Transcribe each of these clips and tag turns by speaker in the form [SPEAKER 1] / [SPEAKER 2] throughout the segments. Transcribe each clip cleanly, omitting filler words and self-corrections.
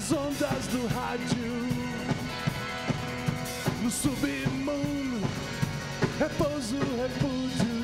[SPEAKER 1] As ondas do rádio, no submundo, repouso, repúdio.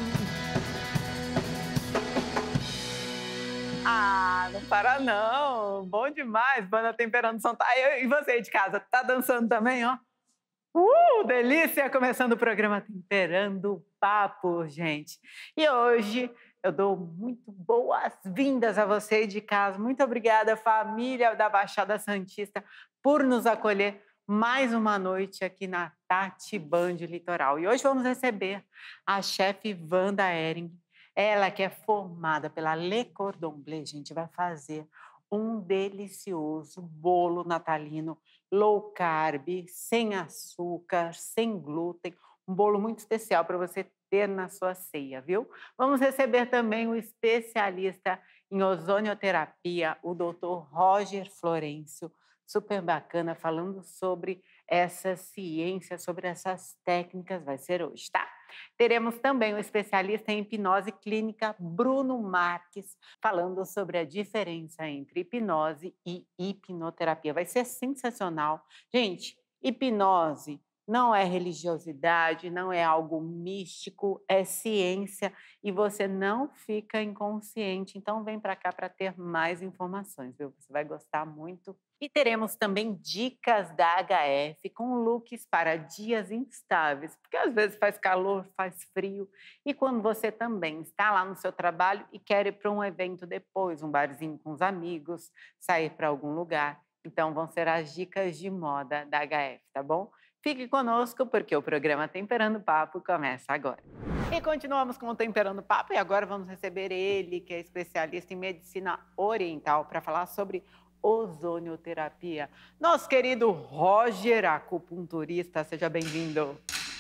[SPEAKER 2] Ah, não para não. Bom demais, banda Temperando Som. E você aí de casa, tá dançando também, ó? Delícia! Começando o programa Temperando o Papo, gente. E hoje eu dou muito boas-vindas a você aí de casa. Muito obrigada, família da Baixada Santista, por nos acolher mais uma noite aqui na Tati Band Litoral. E hoje vamos receber a chefe Wanda Hering. Ela que é formada pela Le Cordon Bleu, gente, vai fazer um delicioso bolo natalino low carb, sem açúcar, sem glúten, um bolo muito especial para você ter na sua ceia, viu? Vamos receber também o especialista em ozonioterapia, o Dr. Roger Florencio, super bacana, falando sobre essa ciência, sobre essas técnicas, vai ser hoje, tá? Teremos também o especialista em hipnose clínica, Bruno Marques, falando sobre a diferença entre hipnose e hipnoterapia. Vai ser sensacional. Gente, hipnose não é religiosidade, não é algo místico, é ciência e você não fica inconsciente. Então, vem para cá para ter mais informações, viu? Você vai gostar muito. E teremos também dicas da HF com looks para dias instáveis, porque às vezes faz calor, faz frio. E quando você também está lá no seu trabalho e quer ir para um evento depois, um barzinho com os amigos, sair para algum lugar. Então, vão ser as dicas de moda da HF, tá bom? Fique conosco, porque o programa Temperando Papo começa agora. E continuamos com o Temperando Papo, e agora vamos receber ele, que é especialista em medicina oriental, para falar sobre ozonioterapia. Nosso querido Roger, acupunturista, seja bem-vindo.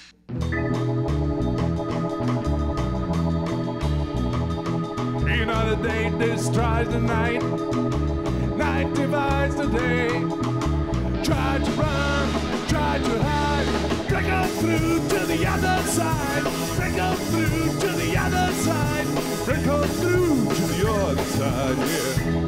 [SPEAKER 1] Another day destroys the night, night divides the day. Try to run, try to hide, break on through to the other side, break on through to the other side, break on through to the other side, yeah.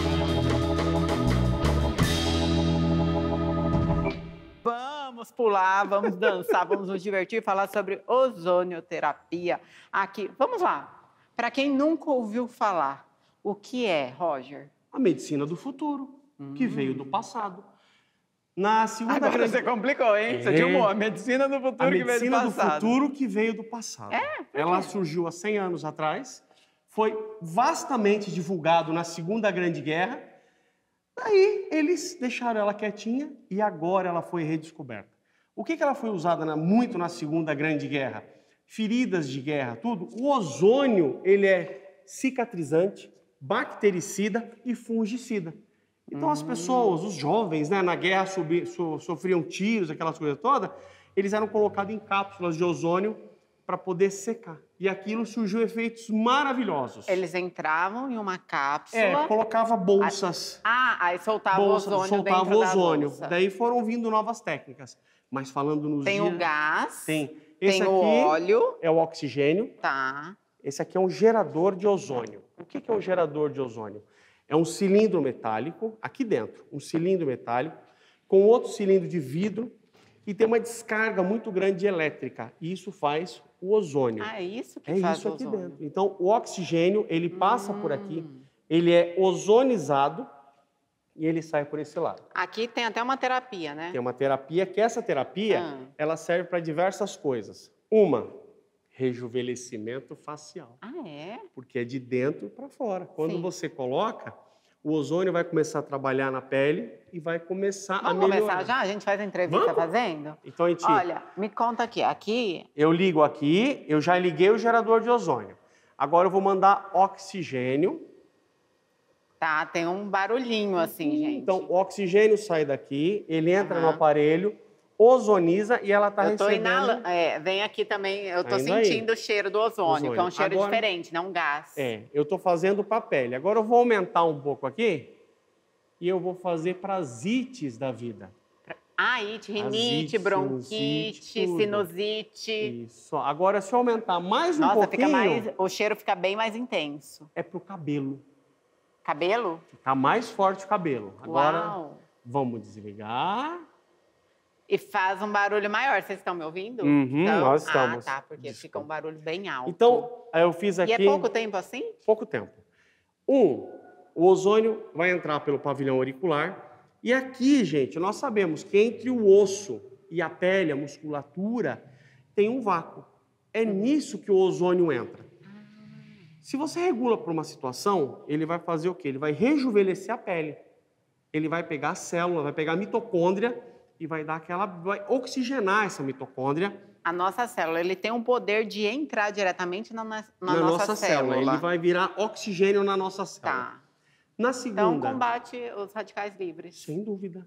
[SPEAKER 2] Vamos pular, vamos dançar, vamos nos divertir, falar sobre ozonioterapia aqui. Vamos lá. Para quem nunca ouviu falar, o que é, Roger?
[SPEAKER 3] A medicina do futuro, que veio do passado. Na segunda
[SPEAKER 2] Agora
[SPEAKER 3] grande...
[SPEAKER 2] você complicou, hein? Você filmou a medicina do futuro que veio do passado.
[SPEAKER 3] A medicina do futuro que veio do passado. Ela surgiu há 100 anos atrás, foi vastamente divulgado na Segunda Grande Guerra. Daí eles deixaram ela quietinha e agora ela foi redescoberta. O que ela foi usada muito na Segunda Grande Guerra? Feridas de guerra, tudo. O ozônio, ele é cicatrizante, bactericida e fungicida. Então as pessoas, os jovens, né, na guerra sofriam tiros, aquelas coisas todas, eles eram colocados em cápsulas de ozônio para poder secar. E aquilo surgiu efeitos maravilhosos.
[SPEAKER 2] Eles entravam em uma cápsula...
[SPEAKER 3] colocava bolsas.
[SPEAKER 2] Aí soltava o ozônio dentro da bolsa.
[SPEAKER 3] Daí foram vindo novas técnicas. Mas falando nos dias...
[SPEAKER 2] Tem o gás.
[SPEAKER 3] Tem.
[SPEAKER 2] Tem o óleo.
[SPEAKER 3] É o oxigênio.
[SPEAKER 2] Tá.
[SPEAKER 3] Esse aqui é um gerador de ozônio. O que é um gerador de ozônio? É um cilindro metálico, aqui dentro, um cilindro metálico, com outro cilindro de vidro, e tem uma descarga muito grande elétrica. E isso faz o ozônio.
[SPEAKER 2] É isso que faz o ozônio.
[SPEAKER 3] Aqui dentro. Então, o oxigênio, ele passa por aqui, ele é ozonizado e ele sai por esse lado.
[SPEAKER 2] Aqui tem até uma terapia, né?
[SPEAKER 3] Tem uma terapia, que essa terapia, ela serve para diversas coisas. Uma, rejuvenescimento facial.
[SPEAKER 2] É?
[SPEAKER 3] Porque é de dentro para fora. Quando você coloca, o ozônio vai começar a trabalhar na pele e vai começar a melhorar.
[SPEAKER 2] Vamos começar já? A gente faz a entrevista fazendo?
[SPEAKER 3] Então, a gente...
[SPEAKER 2] Olha, me conta aqui.
[SPEAKER 3] Eu ligo aqui, eu já liguei o gerador de ozônio. Agora eu vou mandar oxigênio.
[SPEAKER 2] Tá, tem um barulhinho assim, gente.
[SPEAKER 3] Então, o oxigênio sai daqui, ele entra no aparelho, ozoniza e ela está recebendo...
[SPEAKER 2] Eu tô inalando, vem aqui também, eu tô sentindo o cheiro do ozônio, que é um cheiro diferente, não um gás.
[SPEAKER 3] Eu estou fazendo para a pele. Agora eu vou aumentar um pouco aqui e eu vou fazer para as ites da vida.
[SPEAKER 2] Ite, rinite, bronquite, sinusite.
[SPEAKER 3] Isso. Agora, se eu aumentar mais um pouquinho...
[SPEAKER 2] o cheiro fica bem mais intenso.
[SPEAKER 3] É para o cabelo.
[SPEAKER 2] Cabelo?
[SPEAKER 3] Fica mais forte o cabelo. Agora,
[SPEAKER 2] Uau.
[SPEAKER 3] Vamos desligar.
[SPEAKER 2] E faz um barulho maior. Vocês estão me ouvindo?
[SPEAKER 3] Então, nós estamos.
[SPEAKER 2] Ah, tá, porque fica um barulho bem alto.
[SPEAKER 3] Então, eu fiz aqui...
[SPEAKER 2] E é pouco tempo assim?
[SPEAKER 3] Pouco tempo. O ozônio vai entrar pelo pavilhão auricular. E aqui, gente, nós sabemos que entre o osso e a pele, a musculatura, tem um vácuo. É nisso que o ozônio entra. Se você regula por uma situação, ele vai fazer o quê? Ele vai rejuvenescer a pele. Ele vai pegar a célula, vai pegar a mitocôndria e vai dar aquela... vai oxigenar essa mitocôndria.
[SPEAKER 2] A nossa célula, ele tem um poder de entrar diretamente na nossa célula.
[SPEAKER 3] Ele vai virar oxigênio na nossa célula.
[SPEAKER 2] Tá.
[SPEAKER 3] Na segunda...
[SPEAKER 2] Então, combate os radicais livres.
[SPEAKER 3] Sem dúvida.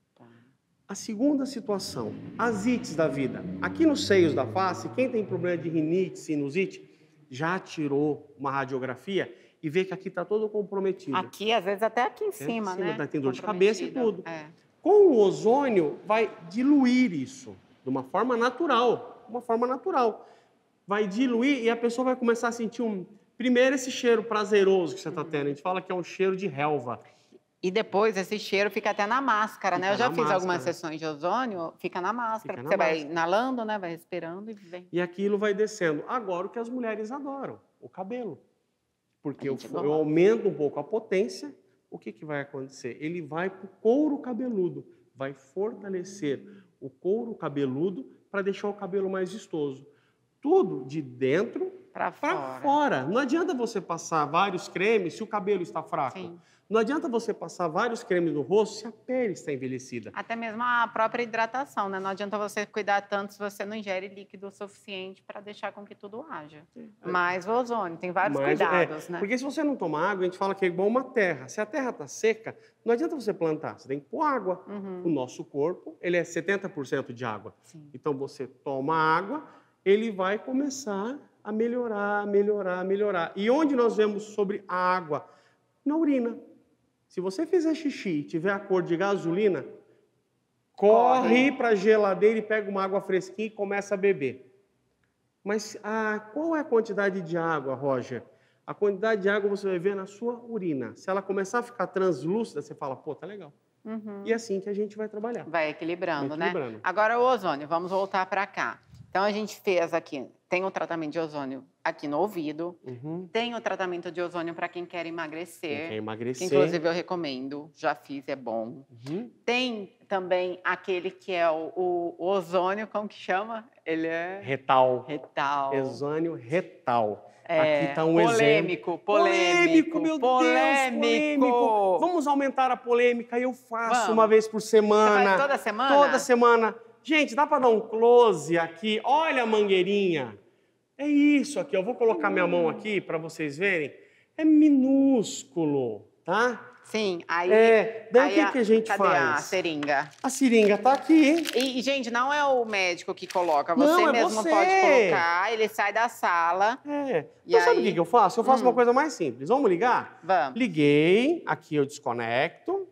[SPEAKER 3] A segunda situação, as ites da vida. Aqui nos seios da face, quem tem problema de rinite, sinusite, já tirou uma radiografia e vê que aqui está todo comprometido.
[SPEAKER 2] Aqui, às vezes até aqui em cima, né?
[SPEAKER 3] Tem dor de cabeça e tudo.
[SPEAKER 2] É.
[SPEAKER 3] Com o ozônio, vai diluir isso de uma forma natural. Uma forma natural. Vai diluir e a pessoa vai começar a sentir primeiro esse cheiro prazeroso que você está tendo. A gente fala que é um cheiro de relva.
[SPEAKER 2] E depois esse cheiro fica até na máscara, né? Eu já fiz algumas sessões de ozônio, fica na máscara. Você vai inalando, né? Vai respirando e vem.
[SPEAKER 3] E aquilo vai descendo. Agora, o que as mulheres adoram, o cabelo. Porque eu aumento um pouco a potência, o que vai acontecer? Ele vai para o couro cabeludo, vai fortalecer o couro cabeludo para deixar o cabelo mais vistoso. Tudo de dentro para fora. Não adianta você passar vários cremes se o cabelo está fraco.
[SPEAKER 2] Sim.
[SPEAKER 3] Não adianta você passar vários cremes no rosto se a pele está envelhecida.
[SPEAKER 2] Até mesmo a própria hidratação, né? Não adianta você cuidar tanto se você não ingere líquido o suficiente para deixar com que tudo haja. Mas o ozônio, tem vários cuidados, né?
[SPEAKER 3] Porque se você não tomar água, a gente fala que é igual uma terra. Se a terra está seca, não adianta você plantar, você tem que pôr água. O nosso corpo, ele é 70% de água.
[SPEAKER 2] Sim.
[SPEAKER 3] Então, você toma água, ele vai começar a melhorar, melhorar, melhorar. E onde nós vemos sobre a água? Na urina. Se você fizer xixi e tiver a cor de gasolina, corre para a geladeira e pega uma água fresquinha e começa a beber. Mas qual é a quantidade de água, Roger? A quantidade de água você vai ver na sua urina. Se ela começar a ficar translúcida, você fala, pô, tá legal. E é assim que a gente vai trabalhar.
[SPEAKER 2] Vai equilibrando, né? Agora o ozônio, vamos voltar para cá. Então, a gente fez aqui, tem o tratamento de ozônio aqui no ouvido, tem o tratamento de ozônio para quem quer emagrecer.
[SPEAKER 3] Quem quer emagrecer.
[SPEAKER 2] Que, inclusive, eu recomendo, já fiz, é bom. Tem também aquele que é o ozônio, como que chama? Ele é...
[SPEAKER 3] Retal.
[SPEAKER 2] Ozônio
[SPEAKER 3] retal. Aqui está um
[SPEAKER 2] exemplo. Polêmico,
[SPEAKER 3] meu Deus, polêmico. Vamos aumentar a polêmica, eu faço uma vez por semana.
[SPEAKER 2] Você faz toda semana?
[SPEAKER 3] Toda semana. Gente, dá para dar um close aqui? Olha a mangueirinha. É isso aqui. Eu vou colocar minha mão aqui para vocês verem. É minúsculo, tá?
[SPEAKER 2] Sim. Aí,
[SPEAKER 3] daí o que a gente faz?
[SPEAKER 2] Cadê a seringa?
[SPEAKER 3] A seringa tá aqui.
[SPEAKER 2] E, gente, não é o médico que coloca. Você mesmo pode colocar. Ele sai da sala.
[SPEAKER 3] Então, sabe o que eu faço? Eu faço uma coisa mais simples. Vamos ligar?
[SPEAKER 2] Vamos.
[SPEAKER 3] Liguei. Aqui eu desconecto.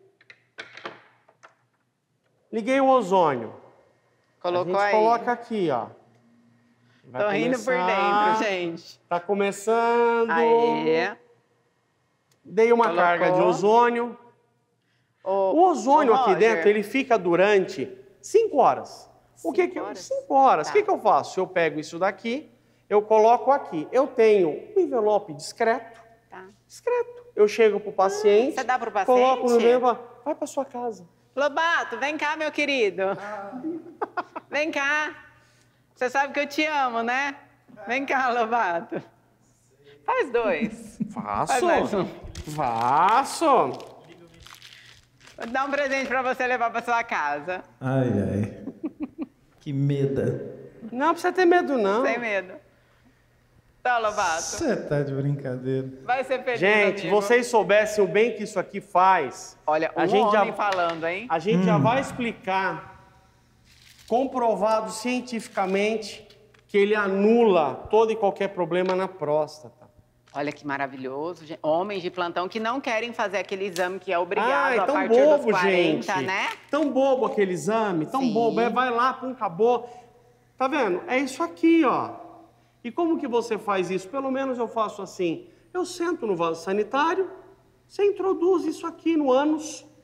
[SPEAKER 3] Liguei o ozônio.
[SPEAKER 2] Colocou
[SPEAKER 3] a gente coloca aqui, ó.
[SPEAKER 2] Tô rindo por dentro, gente.
[SPEAKER 3] Tá começando.
[SPEAKER 2] Aí.
[SPEAKER 3] Dei uma carga de ozônio. O ozônio aqui dentro, ele fica durante 5 horas. 5 horas. O que eu faço? Eu pego isso daqui, eu coloco aqui. Eu tenho um envelope discreto. Discreto. Eu chego pro paciente.
[SPEAKER 2] Você dá pro paciente?
[SPEAKER 3] Coloco no envelope, vai pra sua casa.
[SPEAKER 2] Lobato, vem cá, meu querido. Vem cá. Você sabe que eu te amo, né? Vem cá, Lobato. Faz 2.
[SPEAKER 3] Faço.
[SPEAKER 2] Faz mais um.
[SPEAKER 3] Faço.
[SPEAKER 2] Vou dar um presente pra você levar pra sua casa.
[SPEAKER 4] Ai. Que medo.
[SPEAKER 3] Não precisa ter medo, não.
[SPEAKER 2] Sem medo. Tá, Lobato.
[SPEAKER 4] Você tá de brincadeira.
[SPEAKER 2] Vai ser feliz,
[SPEAKER 3] gente,
[SPEAKER 2] amigo.
[SPEAKER 3] vocês soubessem o bem que isso aqui faz.
[SPEAKER 2] Olha, homem falando, hein?
[SPEAKER 3] A gente já vai explicar, comprovado cientificamente, que ele anula todo e qualquer problema na próstata.
[SPEAKER 2] Olha que maravilhoso. Homens de plantão que não querem fazer aquele exame que é obrigado a
[SPEAKER 3] tão
[SPEAKER 2] partir
[SPEAKER 3] bobo,
[SPEAKER 2] dos 40,
[SPEAKER 3] gente.
[SPEAKER 2] né?
[SPEAKER 3] Tão bobo aquele exame, tão bobo. Vai lá, pum, acabou. Tá vendo? É isso aqui, ó. E como que você faz isso? Pelo menos eu faço assim. Eu sento no vaso sanitário, você introduz isso aqui no ânus,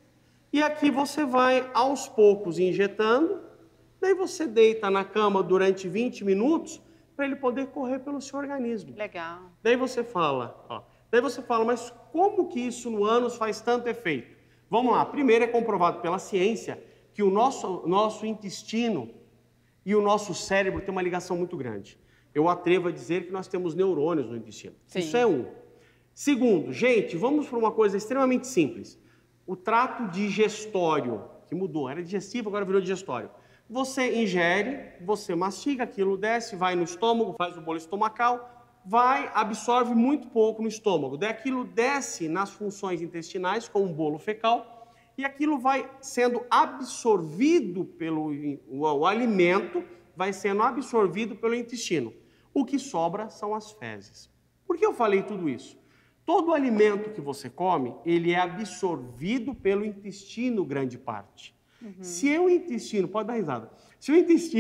[SPEAKER 3] E aqui você vai, aos poucos, injetando. Daí você deita na cama durante 20 minutos para ele poder correr pelo seu organismo.
[SPEAKER 2] Legal.
[SPEAKER 3] Daí você fala, mas como que isso no ânus faz tanto efeito? Vamos lá. Primeiro, é comprovado pela ciência que o nosso intestino e o nosso cérebro têm uma ligação muito grande. Eu atrevo a dizer que nós temos neurônios no intestino. Sim. Isso é um. Segundo, gente, vamos para uma coisa extremamente simples. O trato digestório, que mudou, era digestivo, agora virou digestório. Você ingere, você mastiga, aquilo desce, vai no estômago, faz o bolo estomacal, absorve muito pouco no estômago. Daí aquilo desce nas funções intestinais, como um bolo fecal, e aquilo vai sendo absorvido o alimento vai sendo absorvido pelo intestino. O que sobra são as fezes. Por que eu falei tudo isso? Todo alimento que você come, ele é absorvido pelo intestino, grande parte. Se o intestino, pode dar risada, se o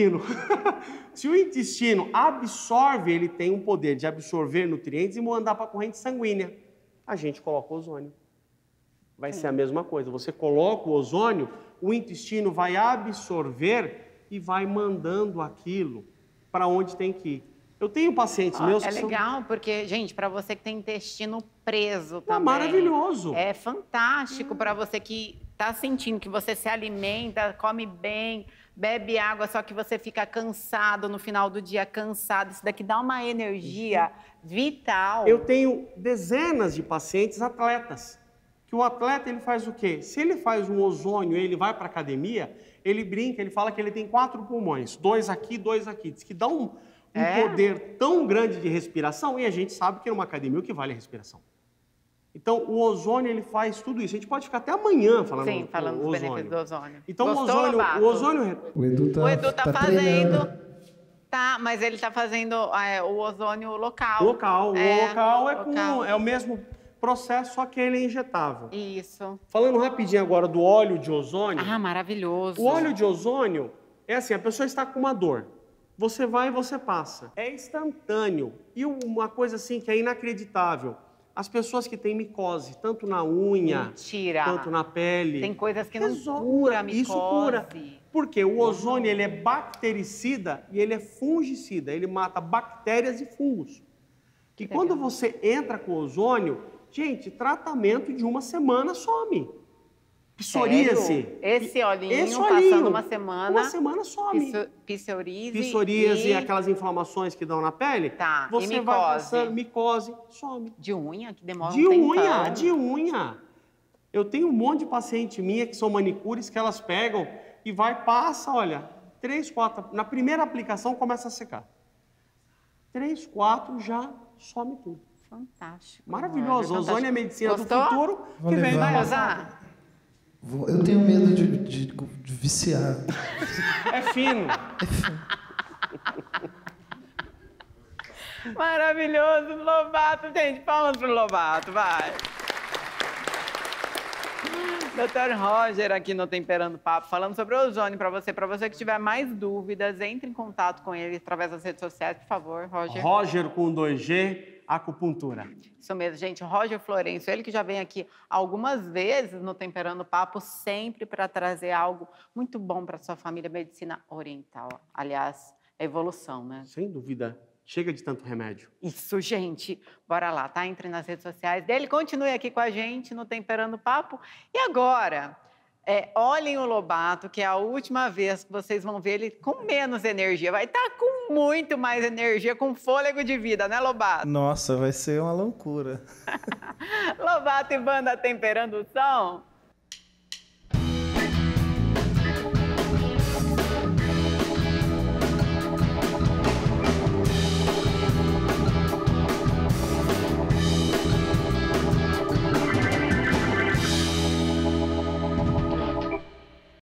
[SPEAKER 3] intestino absorve, ele tem um poder de absorver nutrientes e mandar para a corrente sanguínea. A gente coloca ozônio. Vai ser a mesma coisa. Você coloca o ozônio, o intestino vai absorver e vai mandando aquilo para onde tem que ir. Eu tenho pacientes meus que
[SPEAKER 2] legal, porque, gente, para você que tem intestino preso também.
[SPEAKER 3] Maravilhoso.
[SPEAKER 2] É fantástico para você que está sentindo que você se alimenta, come bem, bebe água, só que você fica cansado no final do dia, cansado. Isso daqui dá uma energia vital.
[SPEAKER 3] Eu tenho dezenas de pacientes atletas, que o atleta, ele faz o quê? Se ele faz um ozônio, ele vai para a academia, ele brinca, ele fala que ele tem 4 pulmões, 2 aqui, 2 aqui. Diz que dá um poder tão grande de respiração, e a gente sabe que numa academia o que vale é a respiração. Então, o ozônio, ele faz tudo isso. A gente pode ficar até amanhã falando do ozônio.
[SPEAKER 2] Sim, falando dos benefícios do ozônio.
[SPEAKER 3] Então, o ozônio...
[SPEAKER 4] O Edu tá
[SPEAKER 2] fazendo...
[SPEAKER 4] treinando.
[SPEAKER 2] Tá, mas ele tá fazendo o ozônio local.
[SPEAKER 3] Local. O local é o mesmo processo, só que ele é injetável.
[SPEAKER 2] Isso.
[SPEAKER 3] Falando rapidinho agora do óleo de ozônio.
[SPEAKER 2] Ah, maravilhoso.
[SPEAKER 3] O óleo de ozônio é assim, a pessoa está com uma dor. Você vai e você passa. É instantâneo. E uma coisa assim que é inacreditável. As pessoas que têm micose, tanto na unha,
[SPEAKER 2] mentira,
[SPEAKER 3] tanto na pele...
[SPEAKER 2] Tem coisas que não cura a micose.
[SPEAKER 3] Isso cura. Porque o ozônio, ele é bactericida e ele é fungicida. Ele mata bactérias e fungos. E quando você entra com ozônio, gente, tratamento de uma semana some. Psoríase.
[SPEAKER 2] Esse olhinho passando uma semana
[SPEAKER 3] some.
[SPEAKER 2] Psoríase.
[SPEAKER 3] Aquelas inflamações que dão na pele.
[SPEAKER 2] Tá,
[SPEAKER 3] você vai passando, micose, some.
[SPEAKER 2] De unha, que demora um tempão.
[SPEAKER 3] De unha. Eu tenho um monte de paciente minha que são manicures que elas pegam e passa, olha, 3, 4, na primeira aplicação começa a secar. 3, 4, já some tudo.
[SPEAKER 2] Fantástico.
[SPEAKER 3] Maravilhoso. Ozônio é a medicina do futuro que vem
[SPEAKER 2] vai usar.
[SPEAKER 4] Eu tenho medo de viciar.
[SPEAKER 3] É fino.
[SPEAKER 2] Maravilhoso, Lobato. Gente, palmas pro Lobato, vai. Dr. Roger aqui no Temperando Papo, falando sobre o ozônio para você. Para você que tiver mais dúvidas, entre em contato com ele através das redes sociais, por favor, Roger.
[SPEAKER 3] Roger com 2G, acupuntura.
[SPEAKER 2] Isso mesmo, gente. Roger Florencio, ele que já vem aqui algumas vezes no Temperando Papo, sempre para trazer algo muito bom para sua família, medicina oriental. Aliás, é evolução, né?
[SPEAKER 3] Sem dúvida. Chega de tanto remédio.
[SPEAKER 2] Isso, gente. Bora lá, tá? Entre nas redes sociais dele. Continue aqui com a gente no Temperando Papo. E agora, olhem o Lobato, que é a última vez que vocês vão ver ele com menos energia. Vai estar com muito mais energia, com fôlego de vida, né, Lobato?
[SPEAKER 4] Nossa, vai ser uma loucura.
[SPEAKER 2] Lobato e banda Temperando o Som.